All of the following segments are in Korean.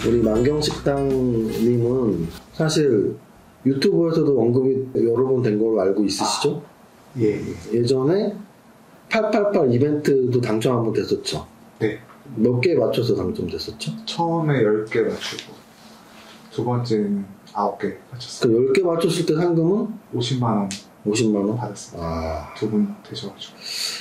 우리 만경식당님은 사실 유튜브에서도 언급이 여러 번 된 걸로 알고 있으시죠? 예. 예전에 888 이벤트도 당첨 한번 됐었죠? 네. 몇 개 맞춰서 당첨됐었죠? 처음에 10개 맞추고 두 번째는 9개 맞췄어요. 그 10개 맞췄을 때 상금은? 50만 원. 50만 원? 받았습니다. 두 분 되셔가지고.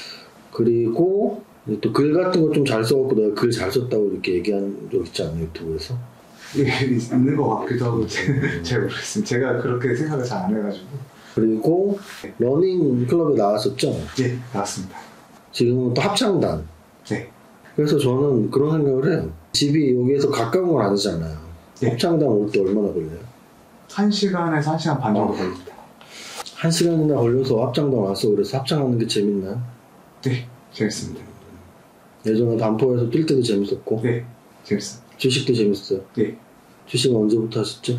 그리고 또 글 같은 거 좀 잘 써갖고 내가 글 잘 썼다고 이렇게 얘기한 적 있지 않나요? 유튜브에서? 예, 있는 것 같기도 하고 잘 모르겠습니다. 제가 그렇게 생각을 잘 안 해가지고. 그리고 러닝 클럽에 나왔었죠? 예, 나왔습니다. 지금은 또 합창단. 네. 그래서 저는 그런 생각을 해요. 집이 여기에서 가까운 건 아니잖아요. 예. 합창단 올 때 얼마나 걸려요? 1시간에서 1시간 반 정도 걸립니다. 1시간이나 걸려서 합창단 와서 그래서 합창하는 게 재밌나요? 네, 재밌습니다. 예전에 반포에서 뛸 때도 재밌었고. 네, 재밌습니다. 주식도 재밌어요. 네. 주식은 언제부터 하셨죠?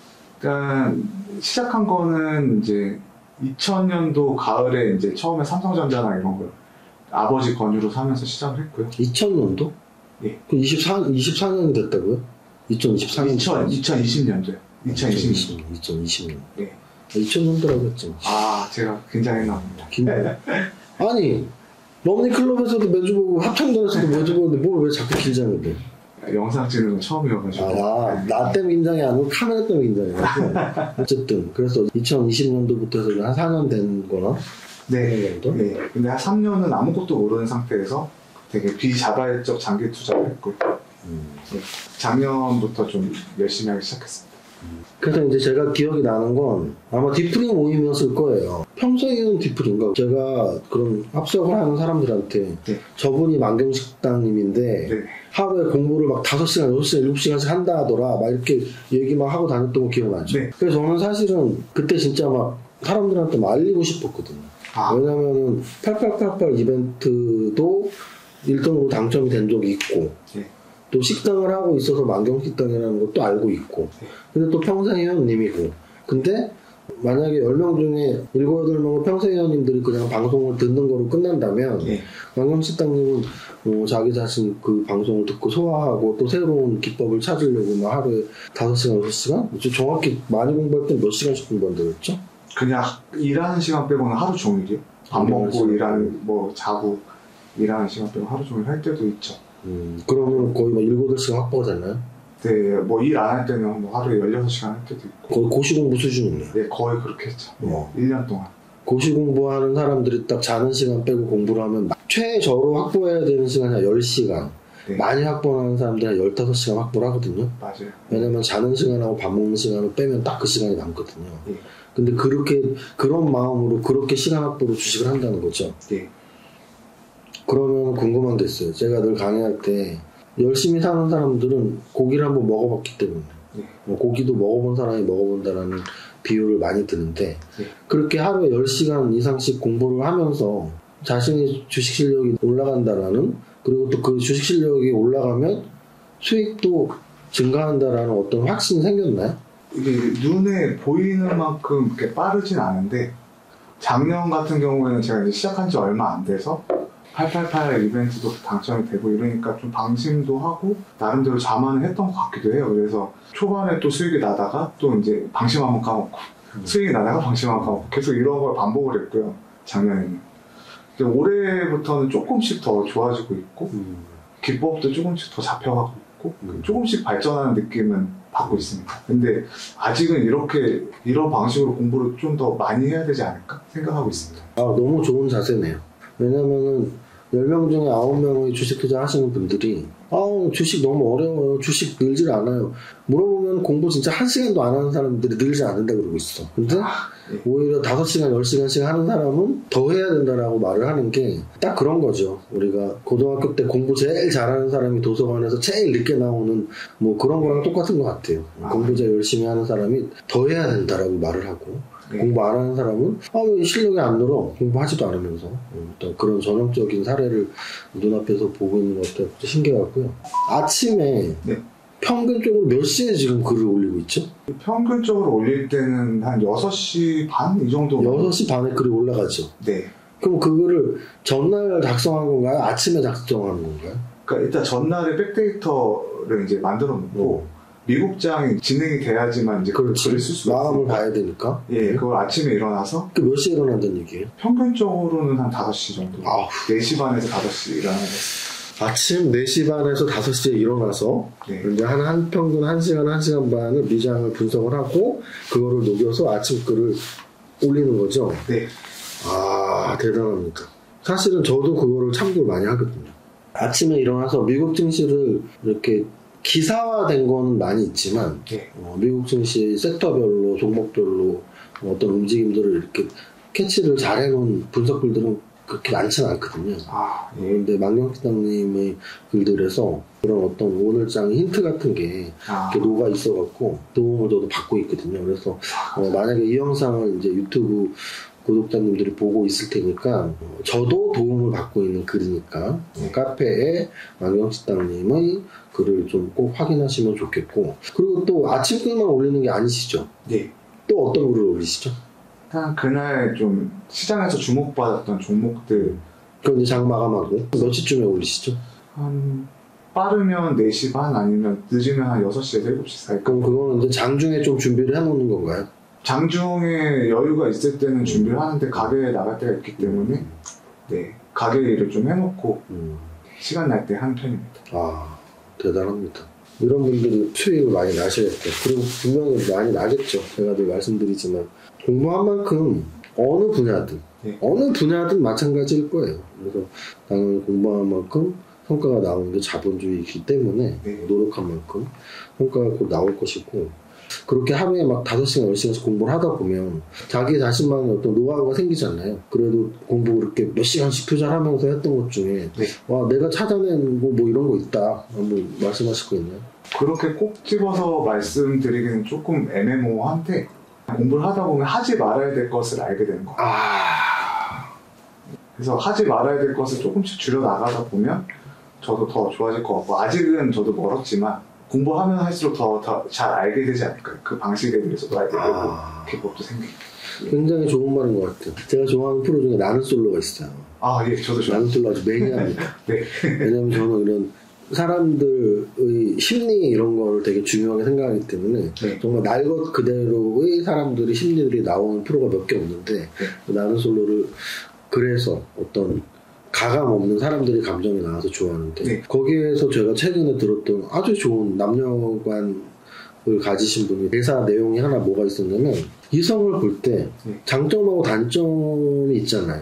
일단 시작한 거는 이제 2000년도 가을에 이제 처음에 삼성전자나 이런 걸 아버지 권유로 사면서 시작을 했고요. 2000년도? 예. 그 24년이 됐다고요? 2024년? 2020년도요. 2020년. 2020년. 네. 2000년도라고 했죠. 아, 제가 굉장했나 봅니다. 아니, 러닝클럽에서도 매주 보고 합창단에서도 매주 보는데 뭘 왜 자꾸 긴장을 해? 영상 찍는 건 처음이어가지고. 나 때문에 긴장이 아니고 카메라 때문에 긴장이에요. 어쨌든 그래서 2020년도부터 해서 한 4년 된 거나? 네. 정도? 네. 근데 한 3년은 아무것도 모르는 상태에서 되게 비자발적 장기 투자를 했고 네. 작년부터 좀 열심히 하기 시작했습니다. 그래서 이제 제가 기억이 나는 건 아마 디프링 모임이었을 거예요. 평소에는 디프링가 제가 그런 합석을 하는 사람들한테 네. 저분이 만경식당님인데 네. 하루에 공부를 막 5시간, 6시간, 7시간씩 한다 하더라 막 이렇게 얘기 막 하고 다녔던 거 기억나죠? 네. 그래서 저는 사실은 그때 진짜 막 사람들한테 막 알리고 싶었거든요. 왜냐면은 8888 이벤트도 1등으로 당첨이 된 적이 있고 네. 또 식당을 하고 있어서 만경식당이라는 것도 알고 있고 근데 또 평생회원님이고 근데 만약에 10명 중에 7, 8명은 평생회원님들이 그냥 방송을 듣는 거로 끝난다면 만경식당님은 자기 자신 그 방송을 듣고 소화하고 또 새로운 기법을 찾으려고 막 하루에 5시간, 6시간? 정확히 많이 공부할 때 몇 시간씩 공부한다고 했죠? 그냥 일하는 시간 빼고는 하루 종일이요. 밥 먹고 일하는 뭐 자고 일하는 시간 빼고 하루 종일 할 때도 있죠. 그러면 거의 막 7, 8시간 확보가 됐나요? 네, 뭐 일 안 할 때는 뭐 하루에 16시간 할 때도 있고. 거의 고시공부 수준이네요. 네, 거의 그렇게 했죠. 1년 동안. 고시공부하는 사람들이 딱 자는 시간 빼고 공부를 하면 최저로 확보해야 되는 시간이 한 10시간. 네. 많이 확보하는 사람들이 한 15시간 확보를 하거든요. 맞아요. 왜냐면 자는 시간하고 밥 먹는 시간을 빼면 딱 그 시간이 남거든요. 네. 근데 그런 마음으로 그렇게 시간 확보로 주식을 한다는 거죠. 네. 그러면 궁금한 게 있어요. 제가 늘 강의할 때 열심히 사는 사람들은 고기를 한번 먹어봤기 때문에 고기도 먹어본 사람이 먹어본다라는 비유를 많이 드는데 그렇게 하루에 10시간 이상씩 공부를 하면서 자신의 주식 실력이 올라간다라는 그리고 또 그 주식 실력이 올라가면 수익도 증가한다라는 어떤 확신이 생겼나요? 이게 눈에 보이는 만큼 이렇게 빠르진 않은데 작년 같은 경우에는 제가 이제 시작한 지 얼마 안 돼서 888 이벤트도 당첨이 되고 이러니까 좀 방심도 하고 나름대로 자만을 했던 것 같기도 해요. 그래서 초반에 또 수익이 나다가 또 이제 방심 한번 까먹고 수익이 나다가 방심 한번 까먹고 계속 이런 걸 반복을 했고요. 작년에는. 근데 올해부터는 조금씩 더 좋아지고 있고 기법도 조금씩 더 잡혀가고 있고 조금씩 발전하는 느낌은 받고 있습니다. 근데 아직은 이런 방식으로 공부를 좀 더 많이 해야 되지 않을까 생각하고 있습니다. 너무 좋은 자세네요. 왜냐면은 10명 중에 9명의 주식 투자 하시는 분들이 주식 너무 어려워요. 주식 늘질 않아요. 물어보면 공부 진짜 1시간도 안 하는 사람들이 늘지 않는다 그러고 있어. 근데 오히려 5시간, 10시간씩 하는 사람은 더 해야 된다라고 말을 하는 게 딱 그런 거죠. 우리가 고등학교 때 공부 제일 잘하는 사람이 도서관에서 제일 늦게 나오는 뭐 그런 거랑 똑같은 것 같아요. 공부 제일 열심히 하는 사람이 더 해야 된다라고 말을 하고 공부 안 하는 사람은 왜 실력이 안 늘어? 공부하지도 않으면서 또 그런 전형적인 사례를 눈앞에서 보고 있는 것 같아요. 신기하고요. 아침에 평균적으로 몇 시에 지금 글을 올리고 있죠? 평균적으로 올릴 때는 한 6시 반 이 정도. 6시 반에 글이 올라가죠? 네. 그럼 그거를 전날 작성한 건가요? 아침에 작성한 건가요? 그러니까 일단 전날에 백데이터를 이제 만들어 놓고 미국장이 진행이 돼야지만 이제 글을 쓸 수가 마감을 있으니까. 봐야 되니까. 예, 그걸 아침에 일어나서 그 몇 시에 일어난다는 얘기예요? 평균적으로는 한 5시 정도. 아우. 4시 반에서 5시 일어나는 거. 아침 4시 반에서 5시에 일어나서 네. 이제 한 평균 1시간, 1시간 반을 미장을 분석을 하고 그거를 녹여서 아침 글을 올리는 거죠. 네. 아, 대단합니다. 사실은 저도 그거를 참고를 많이 하거든요. 아침에 일어나서 미국 증시를 이렇게 기사화된 거는 많이 있지만 네. 미국 증시 섹터별로 종목별로 어떤 움직임들을 이렇게 캐치를 잘 해놓은 분석글들은 그렇게 많지는 않거든요. 아, 예. 근데 망경식당님의 글들에서 그런 어떤 오늘장 힌트 같은 게 이렇게 녹아 있어갖고 도움을 저도 받고 있거든요. 그래서 만약에 이 영상을 이제 유튜브 구독자님들이 보고 있을 테니까 저도 도움을 받고 있는 글이니까 카페에 망경식당님의 글을 좀 꼭 확인하시면 좋겠고, 그리고 또 아침 글만 올리는 게 아니시죠? 네. 또 어떤 글을 올리시죠? 일단 그날 좀 시장에서 주목받았던 종목들 그럼 이제 장 마감하고 몇 시쯤에 올리시죠? 한 빠르면 4시 반 아니면 늦으면 한 6시에서 7시 사이. 그럼 그거는 이제 장중에 좀 준비를 해놓는 건가요? 장중에 여유가 있을 때는 준비를 하는데 가게에 나갈 때가 있기 때문에 네, 가게 일을 좀 해놓고 시간 날 때 하는 편입니다. 아, 대단합니다. 이런 분들이 수익을 많이 나셔야겠다. 그리고 분명히 많이 나겠죠. 제가 늘 말씀드리지만 공부한 만큼 어느 분야든 마찬가지일 거예요. 그래서 당연히 공부한 만큼 성과가 나오는 게 자본주의이기 때문에 노력한 만큼 성과가 곧 나올 것이고, 그렇게 하루에 막 5시간, 10시간씩 공부를 하다 보면 자기 자신만의 어떤 노하우가 생기잖아요. 그래도 공부 그렇게 몇 시간씩 투자하면서 했던 것 중에 와, 내가 찾아낸 뭐 이런 거 있다. 한번 말씀하실 거 있나요? 그렇게 꼭 집어서 말씀드리기는 조금 애매모호한데 공부를 하다 보면 하지 말아야 될 것을 알게 되는 거예요. 그래서 하지 말아야 될 것을 조금씩 줄여나가다 보면 저도 더 좋아질 것 같고, 아직은 저도 멀었지만 공부하면 할수록 더 잘 알게 되지 않을까요? 그 방식에 대해서도 알게 되고 기법도 생기고. 굉장히 좋은 말인 것 같아요. 제가 좋아하는 프로 중에 나는 솔로가 있어요. 아, 예, 저도 좋아요. 나는 솔로 아주 매니아입니다. 네. 왜냐면 저는 이런 사람들의 심리 이런 거를 되게 중요하게 생각하기 때문에 정말 날 것 그대로의 사람들의 심리들이 나오는 프로가 몇 개 없는데 나는 솔로를 그래서 어떤 가감 없는 사람들이 감정이 나와서 좋아하는데 거기에서 제가 최근에 들었던 아주 좋은 남녀관을 가지신 분이 대사 내용이 하나 뭐가 있었냐면, 이성을 볼 때 장점하고 단점이 있잖아요.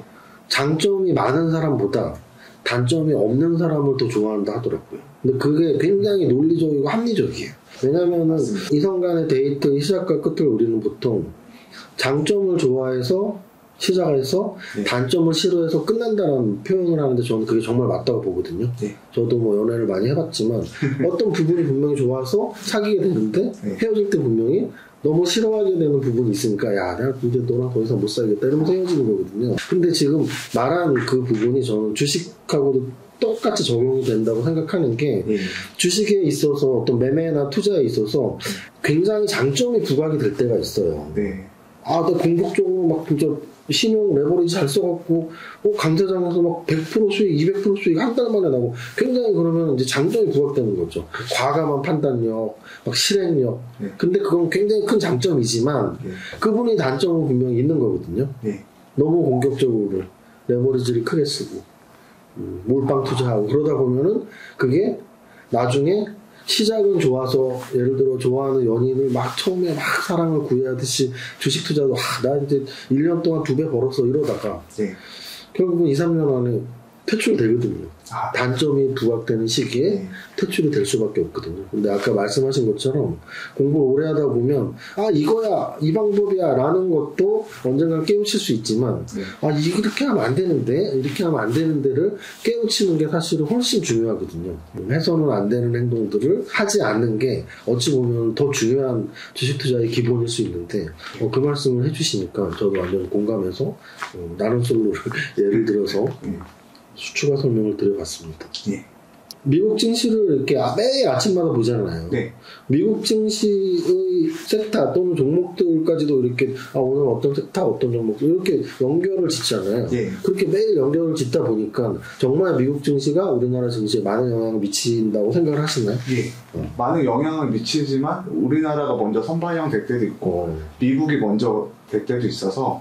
장점이 많은 사람보다 단점이 없는 사람을 더 좋아한다 하더라고요. 근데 그게 굉장히 논리적이고 합리적이에요. 왜냐면은 이성 간의 데이트의 시작과 끝을 우리는 보통 장점을 좋아해서 시작해서 단점을 싫어해서 끝난다는 표현을 하는데 저는 그게 정말 맞다고 보거든요. 저도 뭐 연애를 많이 해봤지만 어떤 부분이 분명히 좋아서 사귀게 되는데 헤어질 때 분명히 너무 싫어하게 되는 부분이 있으니까 야, 내가 이제 너랑 더 이상 못 살겠다 이러면서 헤어지는 거거든요. 근데 지금 말한 그 부분이 저는 주식하고도 똑같이 적용이 된다고 생각하는 게, 주식에 있어서 어떤 매매나 투자에 있어서 굉장히 장점이 부각이 될 때가 있어요. 아, 나 공격적으로 막 진짜 신용 레버리지 잘 써갖고 강세장에서 막 100% 수익, 200% 수익 한 달 만에 나고, 굉장히 그러면 이제 장점이 부각되는 거죠. 과감한 판단력, 막 실행력. 근데 그건 굉장히 큰 장점이지만 그분이 단점은 분명히 있는 거거든요. 너무 공격적으로 레버리지를 크게 쓰고 몰빵 투자하고 그러다 보면은 그게 나중에 시작은 좋아서, 예를 들어 좋아하는 연인을 막 처음에 막 사랑을 구애하듯이 주식 투자도 나 이제 1년 동안 2배 벌었어 이러다가 결국은 2, 3년 안에 퇴출되거든요. 단점이 부각되는 시기에 퇴출이 될 수밖에 없거든요. 근데 아까 말씀하신 것처럼 공부를 오래 하다 보면 이거야, 이 방법이야 라는 것도 언젠가 깨우칠 수 있지만 이렇게 하면 안 되는데, 이렇게 하면 안 되는 데를 깨우치는 게 사실은 훨씬 중요하거든요. 해서는 안 되는 행동들을 하지 않는 게 어찌 보면 더 중요한 주식 투자의 기본일 수 있는데, 그 말씀을 해주시니까 저도 완전 공감해서 나는 솔로를 예를 들어서 추가 설명을 드려봤습니다. 미국 증시를 이렇게 매일 아침마다 보잖아요. 네. 미국 증시의 섹터 또는 종목들까지도 이렇게 오늘 어떤 섹터, 어떤 종목 이렇게 연결을 짓잖아요. 네. 그렇게 매일 연결을 짓다 보니까 정말 미국 증시가 우리나라 증시에 많은 영향을 미친다고 생각을 하시나요? 예. 많은 영향을 미치지만 우리나라가 먼저 선반영 될 때도 있고 미국이 먼저 될 때도 있어서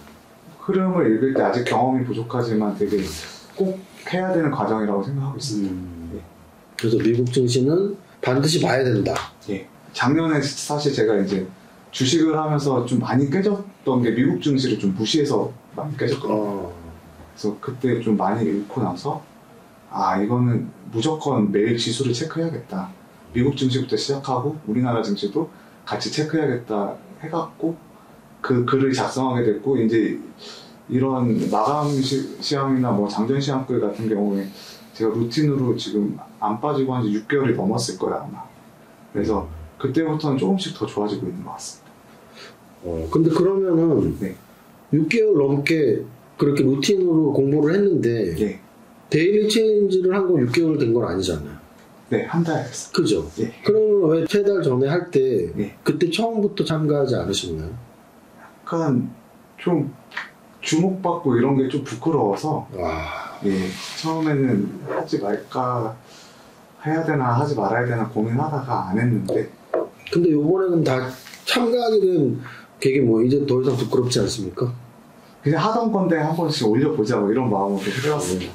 흐름을 읽을 때 아직 경험이 부족하지만 되게 꼭 해야 되는 과정이라고 생각하고 있습니다. 예. 그래서 미국 증시는 반드시 봐야 된다. 예. 작년에 사실 제가 이제 주식을 하면서 좀 많이 깨졌던 게 미국 증시를 좀 무시해서 많이 깨졌거든요. 그래서 그때 좀 많이 읽고 나서 이거는 무조건 매일 지수를 체크해야겠다. 미국 증시부터 시작하고 우리나라 증시도 같이 체크해야겠다 해갖고 그 글을 작성하게 됐고, 이제 이런 마감 시황이나 뭐 장전 시황글 같은 경우에 제가 루틴으로 지금 안 빠지고 한 6개월이 넘었을 거야 아마. 그래서 그때부터는 조금씩 더 좋아지고 있는 것 같습니다. 근데 그러면은 네. 6개월 넘게 그렇게 루틴으로 공부를 했는데 네. 데일리 체인지를 한 건 6개월 된 건 아니잖아요. 네, 한 달 했어요. 그죠? 네. 그러면 왜 3달 전에 할 때 네. 그때 처음부터 참가하지 않으셨나요? 약간 좀 주목받고 이런 게 좀 부끄러워서 예, 처음에는 하지 말까 해야 되나 하지 말아야 되나 고민하다가 안 했는데, 근데 요번에는 다 참가하게 된 계기 뭐 이제 더 이상 부끄럽지 않습니까? 그냥 하던 건데 한 번씩 올려보자 뭐 이런 마음으로 해봤습니다.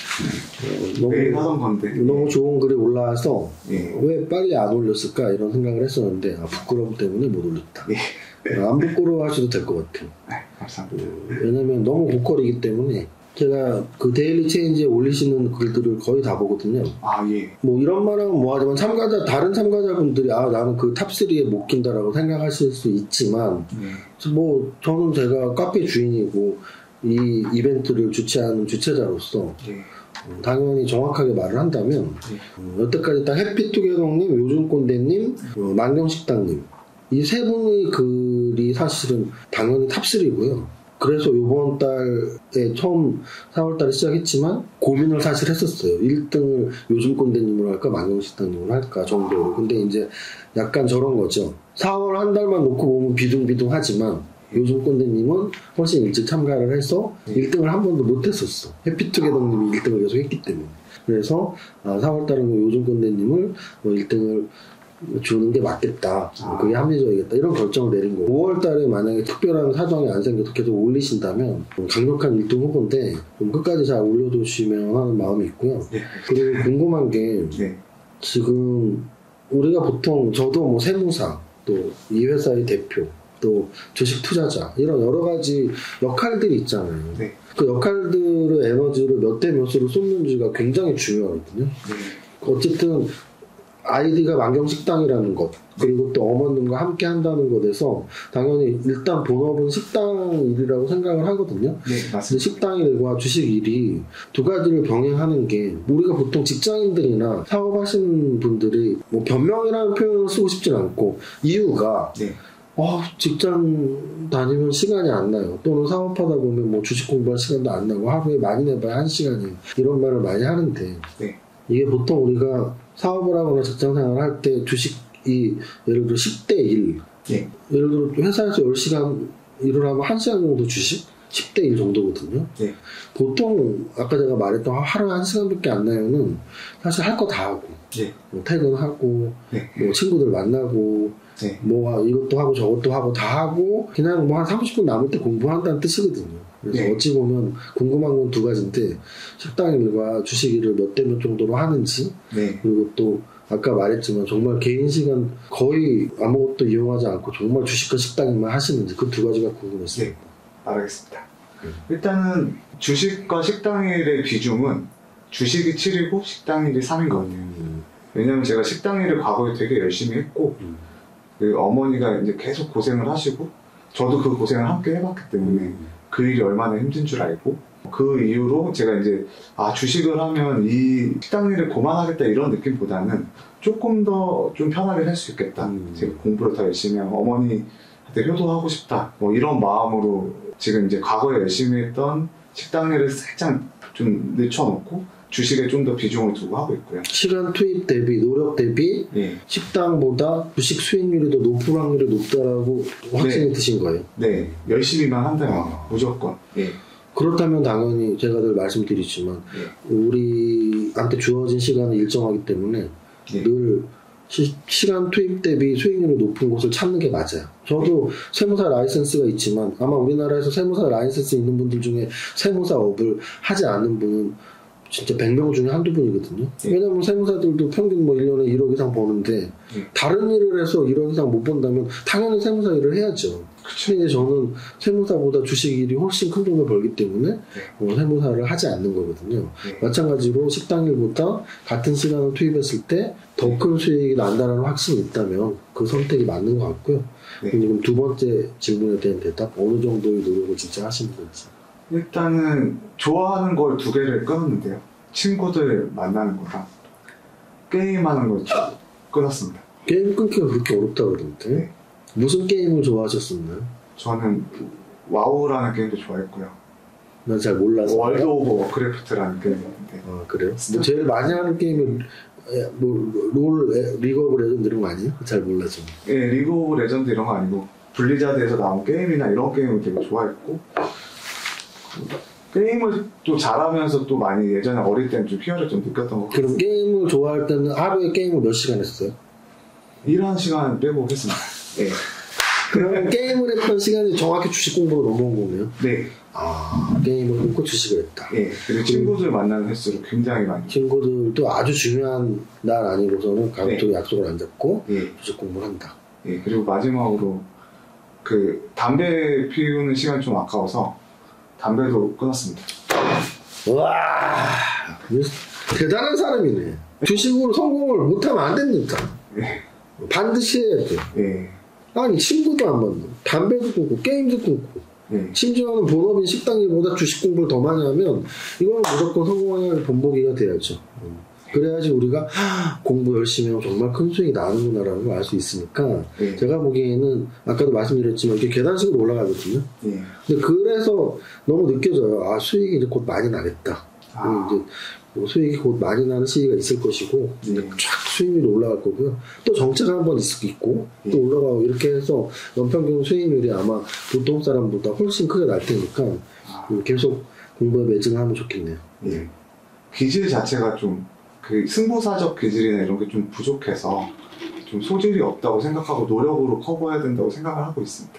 매일 하던 건데 너무 좋은 글이 올라와서 예. 왜 빨리 안 올렸을까 이런 생각을 했었는데 부끄러움 때문에 못 올렸다. 예. 안 부끄러워하셔도 될 것 같아요. 네, 감사합니다. 왜냐면 너무 고퀄이기 때문에 제가 그 데일리 체인지에 올리시는 글들을 거의 다 보거든요. 예. 뭐 이런 말은 뭐하지만 다른 참가자분들이 나는 그 탑3에 못 낀다라고 생각하실 수 있지만 뭐 저는 제가 카페 주인이고 이 이벤트를 주최하는 주최자로서 당연히 정확하게 말을 한다면 여태까지 딱 해피투게더님, 요즘꼰대님, 만경식당님 이 세 분의 글이 사실은 당연히 탑3고요. 그래서 이번 달에 처음 4월달에 시작했지만 고민을 사실 했었어요. 1등을 요즘꼰대님으로 할까 만경식당님으로 할까 정도로. 근데 이제 약간 저런 거죠. 4월 한 달만 놓고 보면 비둥비둥하지만 요즘꼰대님은 훨씬 일찍 참가를 해서 1등을 한 번도 못했었어. 해피투게더님이 1등을 계속 했기 때문에. 그래서 4월달은 요즘꼰대님을 1등을 주는 게 맞겠다. 그게 합리적이겠다. 이런 결정을 내린 거고. 5월달에 만약에 특별한 사정이 안 생겨서 계속 올리신다면 강력한 1등 후보인데 좀 끝까지 잘 올려두시면 하는 마음이 있고요. 그리고 궁금한 게 지금 우리가 보통 저도 뭐 세무사 또 이 회사의 대표 또 주식 투자자 이런 여러 가지 역할들이 있잖아요. 그 역할들의 에너지를 몇 대 몇으로 쏟는지가 굉장히 중요하거든요. 어쨌든 아이디가 만경식당이라는 것 그리고 또 어머님과 함께 한다는 것에서 당연히 일단 본업은 식당 일이라고 생각을 하거든요. 맞습니다. 근데 식당 일과 주식 일이 두 가지를 병행하는 게 우리가 보통 직장인들이나 사업하시는 분들이 뭐 변명이라는 표현을 쓰고 싶진 않고 이유가 직장 다니면 시간이 안 나요. 또는 사업하다 보면 뭐 주식 공부할 시간도 안 나고 하루에 많이 내봐야 1시간이에요. 이런 말을 많이 하는데 이게 보통 우리가 사업을 하거나 직장생활을 할 때 주식이 예를 들어 10대 1 예를 들어 회사에서 10시간 일을 하면 1시간 정도 주식 10대 1 정도거든요. 보통 아까 제가 말했던 하루에 1시간밖에 안 나요는 사실 할 거 다 하고 뭐 퇴근하고 뭐 친구들 만나고 뭐 이것도 하고 저것도 하고 다 하고 그냥 뭐 한 30분 남을 때 공부한다는 뜻이거든요. 그래서 어찌 보면 궁금한 건 두 가지인데 식당 일과 주식 일을 몇 대 몇 정도로 하는지 그리고 또 아까 말했지만 정말 개인 시간 거의 아무것도 이용하지 않고 정말 주식과 식당 일만 하시는지 그 두 가지가 궁금했습니다. 알겠습니다. 일단은 주식과 식당 일의 비중은 주식이 7이고 식당 일이 3인 것 같아요. 왜냐면 제가 식당 일을 과거에 되게 열심히 했고 그 어머니가 이제 계속 고생을 하시고 저도 그 고생을 함께 해봤기 때문에 그 일이 얼마나 힘든 줄 알고 그 이후로 제가 이제 주식을 하면 이 식당 일을 그만하겠다 이런 느낌보다는 조금 더 좀 편하게 할 수 있겠다. 제가 공부를 더 열심히 하고 어머니한테 효도하고 싶다. 뭐 이런 마음으로 지금 이제 과거에 열심히 했던 식당 일을 살짝 좀 늦춰놓고 주식에 좀 더 비중을 두고 하고 있고요. 시간 투입 대비, 노력 대비 예. 식당보다 주식 수익률이 더 높을 확률이 높다라고 확신이 드신 거예요? 네, 열심히만 한다면 무조건. 예. 그렇다면 당연히 제가 늘 말씀드리지만 우리한테 주어진 시간은 일정하기 때문에 늘 시간 투입 대비 수익률이 높은 곳을 찾는 게 맞아요. 저도 세무사 라이센스가 있지만 아마 우리나라에서 세무사 라이센스 있는 분들 중에 세무사업을 하지 않는 분은 진짜 100명 중에 한두 분이거든요. 왜냐면 세무사들도 평균 뭐 1년에 1억 이상 버는데 다른 일을 해서 1억 이상 못 번다면 당연히 세무사 일을 해야죠. 근데 저는 세무사보다 주식 일이 훨씬 큰 돈을 벌기 때문에 세무사를 하지 않는 거거든요. 마찬가지로 식당 일보다 같은 시간을 투입했을 때 더 큰 수익이 난다는 확신이 있다면 그 선택이 맞는 것 같고요. 그럼 두 번째 질문에 대한 대답, 어느 정도의 노력을 진짜 하시는 건지. 일단은 좋아하는 걸 두 개를 끊었는데요. 친구들 만나는 거랑 게임하는 걸 끊었습니다. 게임 끊기가 그렇게 어렵다 그러던데? 네. 무슨 게임을 좋아하셨었나요? 저는 와우라는 게임도 좋아했고요. 난 잘 몰라서. 월드 오브 워크래프트라는 게임인데. 아 그래요? 뭐 제일 많이 하는 게임은 리그 오브 레전드 이런 거 아니에요? 잘 몰라서. 예, 리그 오브 레전드 이런 거 아니고 블리자드에서 나온 게임이나 이런 게임을 되게 좋아했고 게임을 또 잘하면서 또 많이 예전에 어릴 때는 좀 희열을 좀 느꼈던 것 같아요. 그럼 게임을 좋아할 때는 하루에 게임을 몇 시간 했어요? 일하는 시간 빼고 했습니다. 예. 그러면 게임을 했던 시간이 정확히 주식 공부로 넘어온 거네요? 네. 아, 게임을 끊고 주식을 했다. 예. 그리고 친구들 만나는 횟수를 굉장히 많이. 친구들도 아주 중요한 날 아니고서는 가급적으로 약속을 안 잡고 주식 공부를 한다. 예. 그리고 마지막으로 그 담배 피우는 시간 좀 아까워서 담배도 끊었습니다. 와, 대단한 사람이네. 주식으로 성공을 못하면 안 됩니다. 예. 반드시 해야 돼. 예. 아니 친구도 안 만나, 담배도 끊고 게임도 끊고, 심지어는 본업인 식당일보다 주식 공부를 더 많이 하면 이거는 무조건 성공할 본보기가 돼야죠. 그래야지 우리가 공부 열심히 하면 정말 큰 수익이 나는구나라는 걸 알 수 있으니까 제가 보기에는 아까도 말씀드렸지만 이렇게 계단식으로 올라가거든요. 근데 그래서 너무 느껴져요. 아, 수익이 이제 곧 많이 나겠다. 이제 뭐 수익이 곧 많이 나는 시기가 있을 것이고 쫙 수익률이 올라갈 거고요. 또 정체가 한번 있고 또 올라가고 이렇게 해서 연평균 수익률이 아마 보통 사람보다 훨씬 크게 날 테니까 계속 공부에 매진하면 좋겠네요. 예. 기질 자체가 좀 그 승부사적 기질이나 이런 게 좀 부족해서 좀 소질이 없다고 생각하고 노력으로 커버해야 된다고 생각을 하고 있습니다.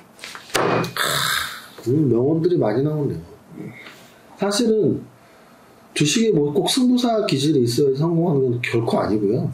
명언들이 많이 나오네요. 사실은 주식에 뭐 꼭 승부사 기질이 있어야 성공하는 건 결코 아니고요.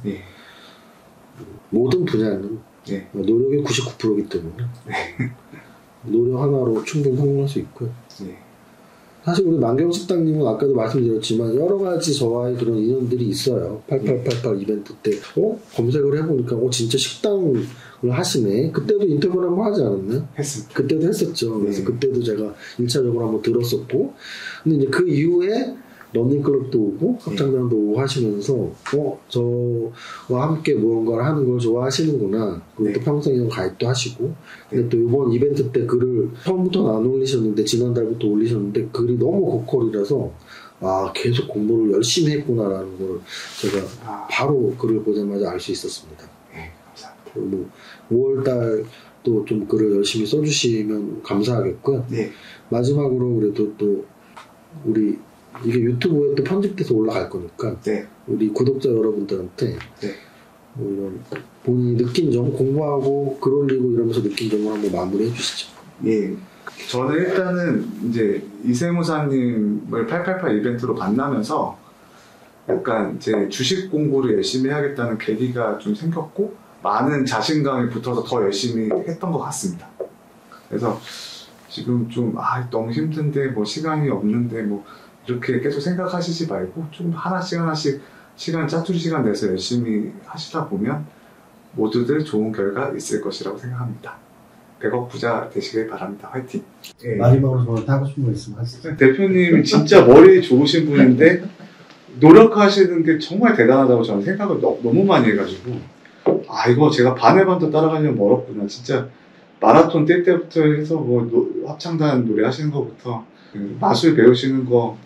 모든 분야는 노력이 99%이기 때문에 노력 하나로 충분히 성공할 수 있고요. 사실 우리 만경식당님은 아까도 말씀드렸지만 여러 가지 저와의 그런 인연들이 있어요. 8888 이벤트 때 검색을 해보니까 진짜 식당을 하시네. 그때도 인터뷰를 한번 하지 않았나요? 했습니다. 그때도 했었죠. 그래서 그때도 제가 1차적으로 한번 들었었고, 근데 이제 그 이후에 러닝클럽도 오고 합창단도 오고 하시면서 저와 함께 무언가를 하는 걸 좋아하시는구나. 그리고 또 평생형 가입도 하시고, 근데 또 이번 이벤트 때 글을 처음부터는 안 올리셨는데 지난달부터 올리셨는데 글이 너무 고퀄이라서 계속 공부를 열심히 했구나라는 걸 제가 바로 글을 보자마자 알 수 있었습니다. 감사합니다. 뭐 5월달 또 좀 글을 열심히 써주시면 감사하겠고요. 마지막으로 그래도 또 우리 이게 유튜브에 또 편집돼서 올라갈 거니까 우리 구독자 여러분들한테 뭐 이런 본인이 느낀 점, 공부하고 글 올리고 이러면서 느낀 점을 한번 마무리해 주시죠. 예, 저는 일단은 이제 이세무사님을 888 이벤트로 만나면서 약간 제 주식 공부를 열심히 해야겠다는 계기가 좀 생겼고 많은 자신감이 붙어서 더 열심히 했던 것 같습니다. 그래서 지금 좀 너무 힘든데 뭐 시간이 없는데 뭐 이렇게 계속 생각하시지 말고 좀 하나씩 시간 짜투리 시간 내서 열심히 하시다 보면 모두들 좋은 결과 있을 것이라고 생각합니다. 100억 부자 되시길 바랍니다. 화이팅! 마지막으로 저한테 하고 싶은 거 있으면 하시죠. 대표님이 진짜 머리 좋으신 분인데 노력하시는 게 정말 대단하다고 저는 생각을 너무 많이 해가지고 이거 제가 반의 반도 따라가려면 멀었구나. 진짜 마라톤 뛸 때부터 해서 뭐 합창단 노래 하시는 거부터 마술 배우시는 거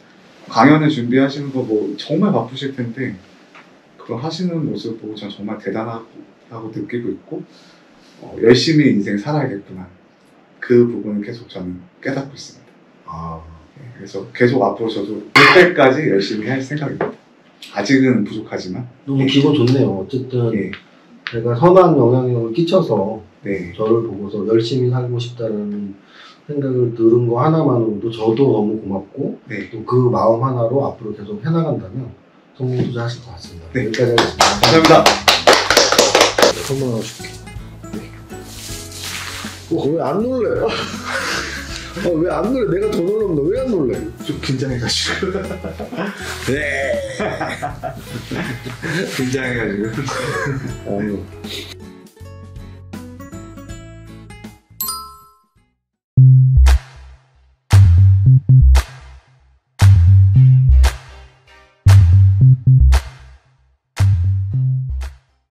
강연을 준비하시는 거 뭐 정말 바쁘실 텐데 그걸 하시는 모습 보고 전 정말 대단하다고 느끼고 있고 열심히 인생 살아야겠구나. 그 부분을 계속 저는 깨닫고 있습니다. 네, 그래서 계속 앞으로 저도 될 때까지 열심히 할 생각입니다. 아직은 부족하지만 너무 기분 좋네요. 어쨌든 네. 제가 선한 영향력을 끼쳐서 네. 저를 보고서 열심히 살고 싶다는 생각을 들은 거 하나만으로도 저도 너무 고맙고 네. 또 그 마음 하나로 앞으로 계속 해나간다면 성공 투자하실 것 같습니다. 네. 여기까지 하겠습니다. 감사합니다. 선물 하나 줄게. 왜 안 놀래? 왜 안 놀래? 내가 더 놀라면 왜 안 놀래? 좀 긴장해가지고. 네. 긴장해가지고. 아니.